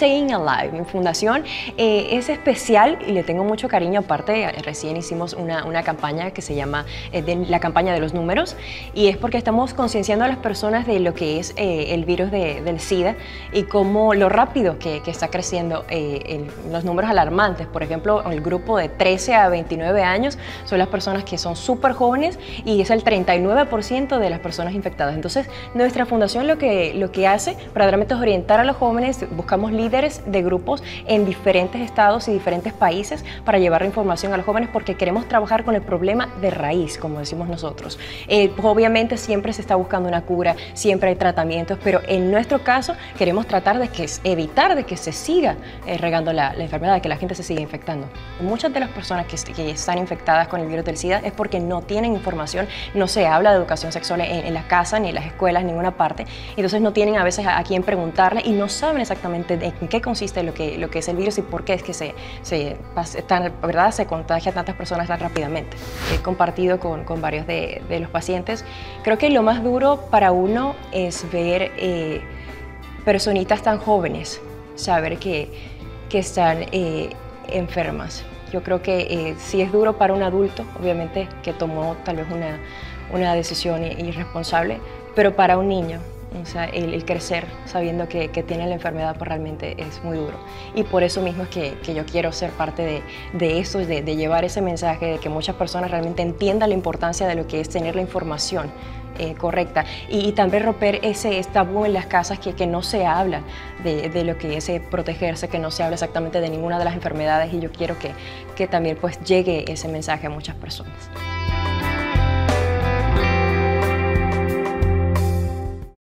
Staying Alive. Mi fundación es especial y le tengo mucho cariño. Aparte, recién hicimos una campaña que se llama la campaña de los números, y es porque estamos concienciando a las personas de lo que es el virus del SIDA y cómo lo rápido que está creciendo los números alarmantes. Por ejemplo, el grupo de 13 a 29 años son las personas que son súper jóvenes y es el 39% de las personas infectadas. Entonces, nuestra fundación lo que hace verdaderamente es orientar a los jóvenes. Buscamos líderes de grupos en diferentes estados y diferentes países para llevar la información a los jóvenes, porque queremos trabajar con el problema de raíz, como decimos nosotros. Pues obviamente siempre se está buscando una cura, siempre hay tratamientos, pero en nuestro caso queremos tratar de evitar de que se siga regando la enfermedad, de que la gente se siga infectando. Muchas de las personas que están infectadas con el virus del SIDA es porque no tienen información, no se habla de educación sexual en la casa, ni en las escuelas, en ninguna parte. Entonces no tienen a veces a quién preguntarle y no saben exactamente en qué consiste lo que es el virus y por qué es que se contagia a tantas personas tan rápidamente. He compartido con varios de los pacientes. Creo que lo más duro para uno es ver personitas tan jóvenes, saber que están enfermas. Yo creo que sí es duro para un adulto, obviamente, que tomó tal vez una decisión irresponsable, pero para un niño, o sea, el crecer sabiendo que tiene la enfermedad, pues realmente es muy duro. Y por eso mismo es que yo quiero ser parte de eso, de llevar ese mensaje, de que muchas personas realmente entiendan la importancia de lo que es tener la información correcta, y también romper ese tabú en las casas que no se habla de lo que es protegerse, que no se habla exactamente de ninguna de las enfermedades, y yo quiero que también pues llegue ese mensaje a muchas personas.